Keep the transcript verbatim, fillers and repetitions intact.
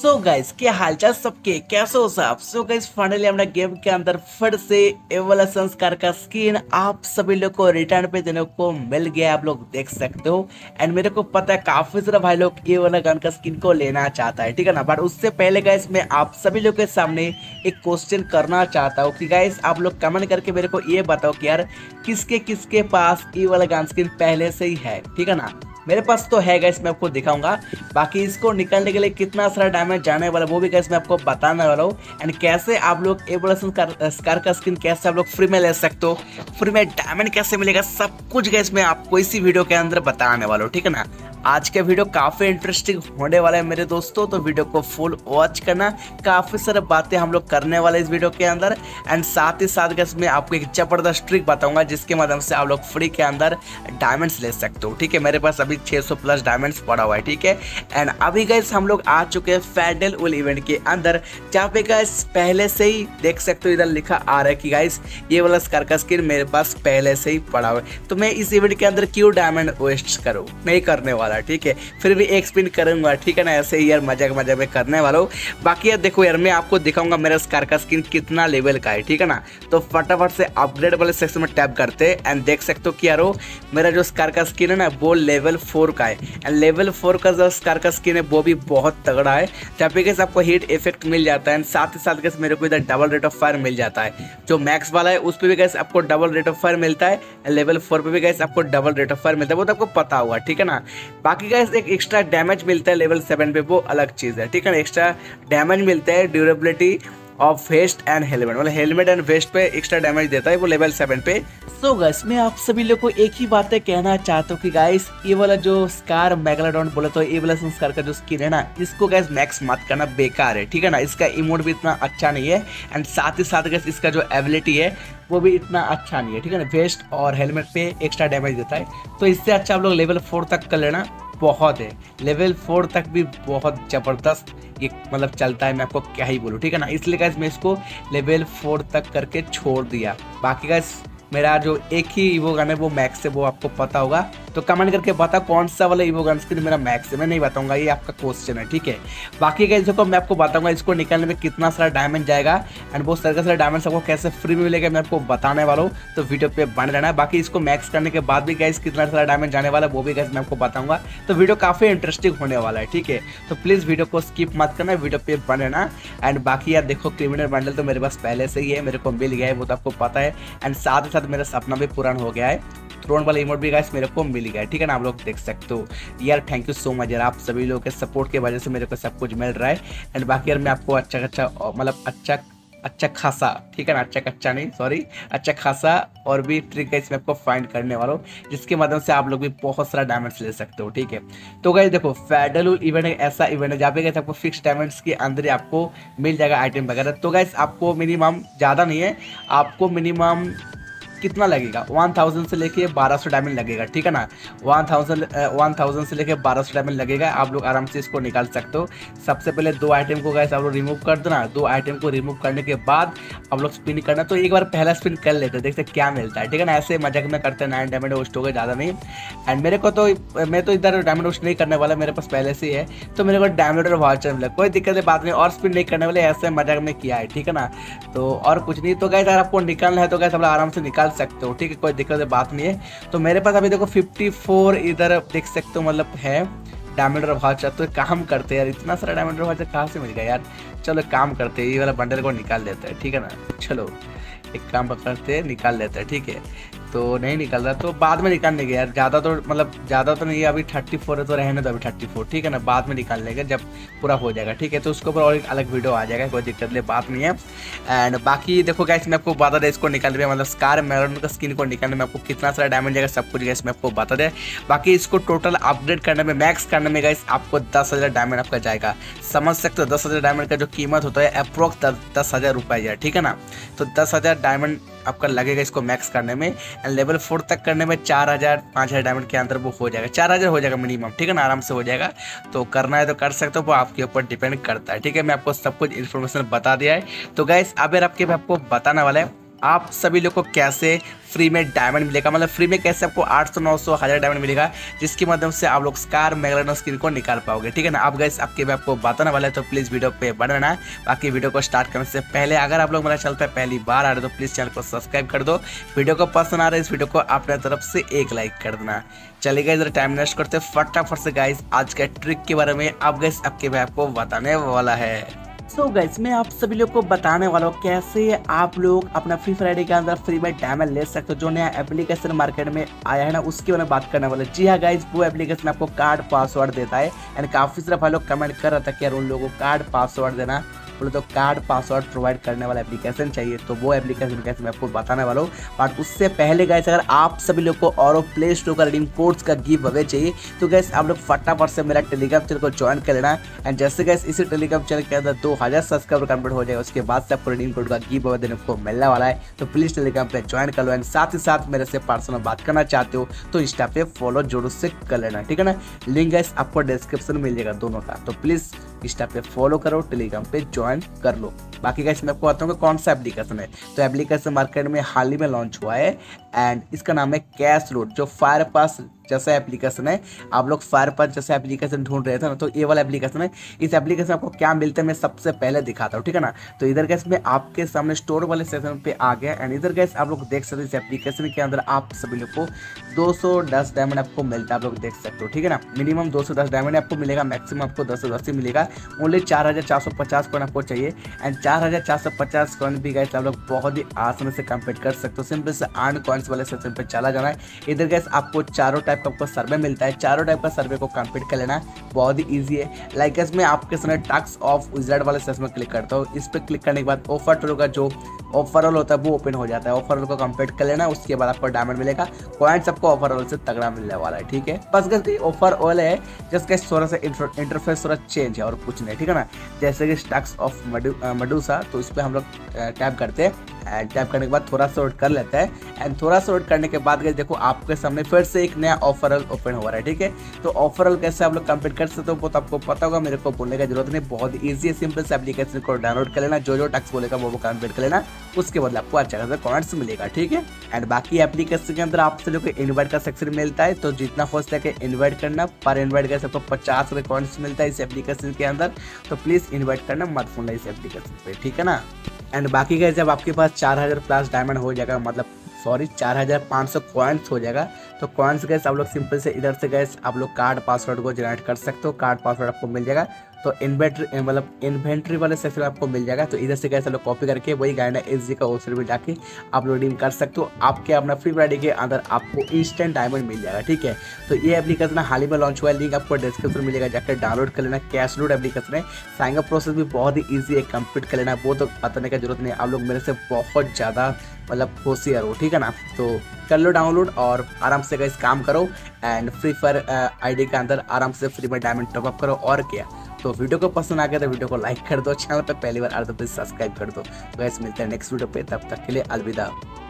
So guys क्या हालचाल सबके, कैसे हो सब। सो गाइस फाइनली हमने गेम के अंदर फिर से एवोल्यूशन कार का स्किन आप सभी लोग को रिटर्न पे देने को मिल गया, आप लोग देख सकते हो। एंड मेरे को पता है काफी सारे भाई लोग ये वाला गन का स्किन को लेना चाहता है, ठीक है ना। बट उससे पहले गाइस मैं आप सभी लोग के सामने एक क्वेश्चन करना चाहता हूँ कि गाइस आप लोग कमेंट करके मेरे को ये बताओ कि यार किसके किसके पास ये वाला गन स्किन पहले से ही है, ठीक है ना। मेरे पास तो है गाइस, मैं आपको दिखाऊंगा। बाकी इसको निकालने के लिए कितना सारा डैमेज जाने वाला वो भी गाइस मैं आपको बताने वाला हूँ। एंड कैसे आप लोग एवोल्यूशन कार का स्किन कैसे आप लोग फ्री में ले सकते हो, फ्री में डायमंड कैसे मिलेगा, सब कुछ गाइस मैं आपको इसी वीडियो के अंदर बताने वाला हूँ, ठीक है ना। आज का वीडियो काफी इंटरेस्टिंग होने वाला है मेरे दोस्तों, तो वीडियो को फुल वॉच करना। काफी सारे बातें हम लोग करने वाले इस वीडियो के अंदर। एंड साथ ही साथ गाइस मैं आपको एक जबरदस्त ट्रिक बताऊंगा जिसके माध्यम से आप लोग फ्री के अंदर डायमंड्स ले सकते हो, ठीक है। मेरे पास अभी छह सौ प्लस डायमंड्स पड़ा हुआ है, ठीक है। एंड अभी गाइस हम लोग आ चुके हैं फैडल वुल इवेंट के अंदर, जहाँ पे गाइस पहले से ही देख सकते हो इधर लिखा आ रहा है कि गाइस ये वाला स्कार का स्किन मेरे पास पहले से ही पड़ा हुआ है। तो मैं इस इवेंट के अंदर क्यों डायमंड वेस्ट करूँ, नहीं करने वाला, ठीक है। फिर भी एक स्पिन करूंगा, ठीक है ना, ऐसे ही यार मजा मजा में करने वाला हूँ। बाकी यार देखो यार मैं आपको दिखाऊंगा मेरा स्कार का स्किन कितना लेवल का है, ठीक है ना। तो फटाफट से अपग्रेड वाले सेक्शन में टैप करते हैं। एंड देख सकते हो कि यार मेरा जो स्कार का स्किन है ना वो लेवल फोर का है। एंड लेवल फोर का जो स्कार का स्किन है वो भी बहुत तगड़ा है, जहाँ पे कैसे आपको हीट इफेक्ट मिल जाता है। साथ ही साथ कैसे मेरे को इधर डबल रेट ऑफ फायर मिल जाता है। जो मैक्स वाला है उस पर भी कैसे आपको डबल रेट ऑफ फायर मिलता है, लेवल फोर पे भी कैसे आपको डबल रेट ऑफ फायर मिलता है, वो तो आपको पता होगा, ठीक है ना। बाकी गाइस एक एक्स्ट्रा डैमेज मिलता है लेवल सेवन पे, वो अलग चीज है, ठीक है ना। एक्स्ट्रा डैमेज मिलता है durability of vest and helmet, मतलब हेलमेट एंड वेस्ट पे एक्स्ट्रा डैमेज देता है वो लेवल सेवन पे। सो गाइस मैं आप सभी लोग को एक ही बातें कहना चाहता हूँ कि गाइस ये वाला जो स्कार मेगालोडॉन बोले तो ये वाला स्कार का जो स्किन है ना इसको गाइस मैक्स मत करना, बेकार है, ठीक है ना। इसका इमोट भी इतना अच्छा नहीं है। एंड साथ ही साथ गाइस इसका जो एबिलिटी है वो भी इतना अच्छा नहीं है, ठीक है ना। वेस्ट और हेलमेट पे एक्स्ट्रा डैमेज देता है, तो इससे अच्छा आप लोग लेवल फोर तक कर लेना, बहुत है। लेवल फोर तक भी बहुत जबरदस्त ये मतलब चलता है, मैं आपको क्या ही बोलूँ, ठीक है ना। इसलिए गाइस मैं इसको लेवल फोर तक करके छोड़ दिया। बाकी गाइस मेरा जो एक ही ईवो गन है वो मैक्स है, वो आपको पता होगा। तो कमेंट करके बता कौन सा वाला ईवो गन स्किन मेरा मैक्स है, मैं नहीं बताऊंगा, ये आपका क्वेश्चन है, ठीक है। बाकी गाइस देखो मैं आपको बताऊंगा इसको निकालने में कितना सारा डायमंड जाएगा एंड वो सारा सारा डायमंड आपको कैसे फ्री में मिलेगा मैं आपको बताने वाला हूँ, तो वीडियो पे बने रहना है। बाकी इसको मैक्स करने के बाद भी गाइस कितना सारा डायमंड जाने वाला है वो भी गाइस मैं आपको बताऊंगा, तो वीडियो काफी इंटरेस्टिंग होने वाला है, ठीक है। तो प्लीज वीडियो को स्किप मत करना, वीडियो पे बने रहना। एंड बाकी यार देखो क्रिमिनल बंडल तो मेरे पास पहले से ही है, मेरे को मिल गया है, वो तो आपको पता है। एंड साथ ही साथ मेरा सपना भी पूरा हो गया है, थ्रोन वाला इमोट भी गाइस मेरे को मिल गया है, ठीक है ना। आप लोग देख सकते हो यार, थैंक यू सो मच यार, आप सभी लोगों के सपोर्ट की वजह से मेरे को सब कुछ मिल रहा है। एंड बाकी यार मैं आपको अच्छा अच्छा मतलब अच्छा अच्छा खासा, ठीक है ना, अच्छा अच्छा नहीं सॉरी अच्छा खासा और भी ट्रिक गाइस मैं आपको फाइंड करने वाला हूँ, जिसके माध्यम से आप लोग भी बहुत सारा डायमंड्स ले सकते हो, ठीक है। तो गाइस देखो फैडल इवेंट एक ऐसा इवेंट है जहाँ पे गाइस आपको फिक्स डायमंड्स के अंदर ही आपको मिल जाएगा आइटम वगैरह। तो गाइस आपको मिनिमम ज़्यादा नहीं है, आपको मिनिमम कितना लगेगा वन थाउजेंड से लेके बारह सौ डायमंड लगेगा, ठीक है ना। वन थाउजेंड वन थाउजेंड से लेके बारह सौ डायमंड लगेगा, आप लोग आराम से इसको निकाल सकते हो। सबसे पहले दो आइटम को गाइस आप लोग रिमूव कर देना। दो आइटम को रिमूव करने के बाद आप लोग स्पिन करना, तो एक बार पहला स्पिन कर लेते हैं, देखते क्या मिलता है, ठीक है ना। ऐसे मजाक में करते हैं, नाइन डायमंड वेस्ट हो गए, ज़्यादा नहीं। एंड मेरे को तो मैं तो इधर डायमंड वेस्ट नहीं करने वाला, मेरे पास पहले से ही है, तो मेरे को डायमंड और वाउचर मिला, कोई दिक्कत है बात नहीं, और स्पिन नहीं करने वाले, ऐसे मजाक में किया है, ठीक है ना। तो और कुछ नहीं, तो गाइस अगर आपको निकालना है तो गाइस आप लोग आराम से निकाल सकते हो, ठीक है, कोई दिक्कत है बात नहीं है। तो मेरे पास अभी देखो फिफ्टी फोर इधर देख सकते हो मतलब है डायमंड और वाउचर। तो काम करते हैं यार, इतना सारा डायमंड और वाउचर कहाँ से मिल गया यार। चलो काम करते हैं, ये वाला बंडल को निकाल लेते हैं, ठीक है ना। चलो एक काम करते हैं, निकाल लेते हैं, ठीक है। तो नहीं निकल रहा तो बाद में निकाल लेंगे यार, ज़्यादा तो मतलब ज़्यादा तो नहीं है, अभी थर्टी फोर है तो रहने दो अभी थर्टी फोर, ठीक है ना। बाद में निकाल लेंगे जब पूरा हो जाएगा, ठीक है। तो उसके ऊपर और एक अलग वीडियो आ जाएगा, कोई दिक्कत नहीं, बात नहीं है। एंड बाकी देखो गाइस मैं आपको बता दें इसको निकालने में मतलब स्कार मेगालोडॉन का स्किन को निकालने में आपको कितना सारा डायमंड जाएगा, सब कुछ गाइस मैं आपको बता दें। बाकी इसको टोटल अपग्रेड करने में मैक्स करने में गाइस आपको दस हज़ार डायमंड आपका जाएगा, समझ सकते हो। दस हज़ार डायमंड का जो कीमत होता है अप्रोक्स दस हज़ार रुपये, ठीक है ना। तो दस हज़ार डायमंड आपका लगेगा इसको मैक्स करने में। एंड लेवल फोर तक करने में चार हज़ार पाँच हज़ार डायमंड के अंदर वो हो जाएगा, चार हज़ार हो जाएगा मिनिमम, ठीक है ना, आराम से हो जाएगा। तो करना है तो कर सकते हो, वो आपके ऊपर डिपेंड करता है, ठीक है। मैं आपको सब कुछ इन्फॉर्मेशन बता दिया है। तो गाइस अब यार आपके आपको बताने वाला है आप सभी लोग को कैसे फ्री में डायमंड मिलेगा, मतलब फ्री में कैसे आपको आठ सौ नौ सौ हज़ार डायमंड मिलेगा, जिसकी माध्यम से आप लोग स्कार मैगलेनो स्किन को निकाल पाओगे। ठीक है ना। आप गाइस आपके आपको बताने वाला है, तो प्लीज़ वीडियो पे बने रहना। बाकी वीडियो को स्टार्ट करने से पहले अगर आप लोग मेरा चैनल पे पहली बार आ रहे हो तो प्लीज़ चैनल को सब्सक्राइब कर दो। वीडियो को पसंद आ रहा है इस वीडियो को अपने तरफ से एक लाइक कर देना। चलिए गाइस, टाइम वेस्ट करते फटाफट से गाइस आज के ट्रिक के बारे में अब गाइस आपके भाई आपको बताने वाला है। सो so गाइस, मैं आप सभी लोग को बताने वाला हूँ कैसे आप लोग अपना फ्री फायर के अंदर फ्री में डायमंड ले सकते हो। जो नया एप्लीकेशन मार्केट में आया है ना, उसके बारे में बात करने वाले। जी हाँ गाइस, वो एप्लीकेशन आपको कार्ड पासवर्ड देता है। एंड काफी सारे भाई लोग कमेंट कर रहा था कि यार उन लोगों को कार्ड पासवर्ड देना, बोले तो कार्ड पासवर्ड प्रोवाइड करने वाला एप्लीकेशन चाहिए, तो वो एप्लीकेशन कैसे मैं आपको बताने वाला हूँ। बट उससे पहले गाइस, अगर आप सभी लोग को और प्ले स्टोर का रिडीम कोड्स का गिव अवे चाहिए तो गाइस आप लोग फटाफट से मेरा टेलीग्राम चैनल को ज्वाइन कर लेना। एंड जैसे गाइस इसी टेलीग्राम चैनल के अंदर दो हज़ार सब्सक्राइबर कंप्लीट हो जाएगा, उसके बाद से आपको रिडीम कोड का गिव अवे देने को मिलने वाला है। तो प्लीज टेलीग्राम पे ज्वाइन कर लो। एंड साथ ही साथ मेरे से पर्सनल बात करना चाहते हो तो इंस्टा पे फॉलो जरूर से कर लेना। ठीक है ना। लिंक गाइस आपको डिस्क्रिप्शन में मिल जाएगा दोनों का, तो प्लीज इंस्टा पे फॉलो करो, टेलीग्राम पे ज्वाइन कर लो। बाकी गाइस मैं आपको बताऊंगा कौन सा एप्लीकेशन है। तो एप्लीकेशन मार्केट में हाल ही में लॉन्च हुआ है एंड इसका नाम है कैश लूट। जो फायर पास जैसा एप्लीकेशन है, आप लोग फायर पास जैसा एप्लीकेशन ढूंढ रहे थे ना, तो ये वाला एप्लीकेशन है। इस एप्लीकेशन आपको क्या मिलता है मैं सबसे पहले दिखाता हूँ। ठीक है ना। तो इधर गैस में आपके सामने स्टोर वाले सेक्शन पे आ गया। एंड इधर गैस आप लोग देख सकते हो इस एप्लीकेशन के अंदर आप सभी लोग को दो सौ दस डायमंड आपको मिलता है, आप लोग देख सकते हो। ठीक है ना। मिनिमम दो सौ दस डायमंड आपको मिलेगा, मैक्सिमम आपको दस सौ दस ही मिलेगा। ओनली चार हज़ार चार सौ पचास कॉइन आपको चाहिए। एंड चार हज़ार चार सौ पचास कॉइन भी गैस आप लोग बहुत ही आसानी से कंप्लीट कर सकते हो। सिंपल से अर्न कॉइन्स वाले सेक्शन पे चला जाना है। इधर गैस आपको चारों टाइप का आपको सर्वे मिलता है, चारों टाइप का सर्वे को कंप्लीट कर लेना बहुत ही इजी है। लाइक गैस मैं आपके सामने टास्क ऑफ विजार्ड वाले सेक्शन में क्लिक करता हूँ। इस पर क्लिक करने के बाद ऑफर टूल का जो ऑफरऑल होता है वो ओपन हो जाता है। ऑफरऑल को कंप्लीट कर लेना, उसके बाद आपको डायमंड मिलेगा, कॉइन्स आपको ऑफरऑल से तगड़ा मिलने वाला है। ठीक है। बस गैस ऑफरऑल है, जस्ट गैस थोड़ा सा इंटरफेस थोड़ा चेंज है और कुछ नहीं। ठीक है ना। जैसे कि टास्क ऑफ मडूसा, तो इस पर हम लोग टैप करते हैं। एंड टैप करने के बाद थोड़ा सा वेट कर लेता है। एंड थोड़ा सा वेट करने के बाद गैस देखो आपके सामने फिर से एक नया ऑफरऑल ओपन हो रहा है। ठीक है। तो ऑफरऑल कैसे आप लोग कंप्लीट कर सकते हो वो तो आपको पता होगा, मेरे को बोलने की जरूरत नहीं, बहुत ईजी है। सिंपल से एप्लीकेशन को डाउनलोड कर लेना, जो जो टास्क बोलेगा वो वो कंप्लीट कर लेना, उसके बाद आपको अच्छा खासा कॉइन्स मिलेगा। ठीक है। एंड बाकी एप्लीकेशन के अंदर आपसे लोग इन्वाइट का सेक्शन मिलता है, तो जितना हो सके इन्वाइट करना। पर इन्वाइट का सबको पचास रुपये कॉइन्स मिलता है इस एप्लीकेशन के अंदर, तो प्लीज इन्वाइट करना मत भूलना इस एप्लीकेशन पे। ठीक है ना। एंड बाकी गैस जब आपके पास चार हज़ार प्लस डायमंड हो जाएगा, मतलब सॉरी चार हज़ार पाँच सौ कॉइन्स हो जाएगा, तो कॉइन्स गैस आप लोग सिंपल से इधर से गैस आप लोग कार्ड पासवर्ड को जनरेट कर सकते हो। कार्ड पासवर्ड आपको मिल जाएगा, तो इन्वेंट्री मतलब इन्वेंट्री वाले सेक्शन आपको मिल जाएगा। तो इधर से गैस लोग कॉपी करके वही गाइना एस जी का वेबसाइट में जाके आप लोग रिडीम कर सकते हो। आपके अपना फ्री फायर के अंदर आपको इंस्टेंट डायमंड मिल जाएगा। ठीक है। तो ये एप्लीकेशन हाल ही में लॉन्च हुआ है, लिंक आपको डिस्क्रिप्शन में मिलेगा, जाकर डाउनलोड कर लेना। कैश लूट एप्लीकेशन है, साइन अप प्रोसेस भी बहुत ही ईजी है, कंप्लीट कर लेना, वो तो बताने की जरूरत नहीं। आप लोग मेरे से बहुत ज़्यादा मतलब होशियार हो। ठीक है ना। तो कर लो डाउनलोड और आराम से गैस काम करो। एंड फ्री फायर आईडी के अंदर आराम से फ्री में डायमंड टॉप अप करो। और क्या। तो वीडियो को पसंद आ गया तो वीडियो को लाइक कर दो, चैनल पे पहली बार आ तो प्लीज सब्सक्राइब कर दो। गैस मिलते हैं नेक्स्ट वीडियो पे, तब तक के लिए अलविदा।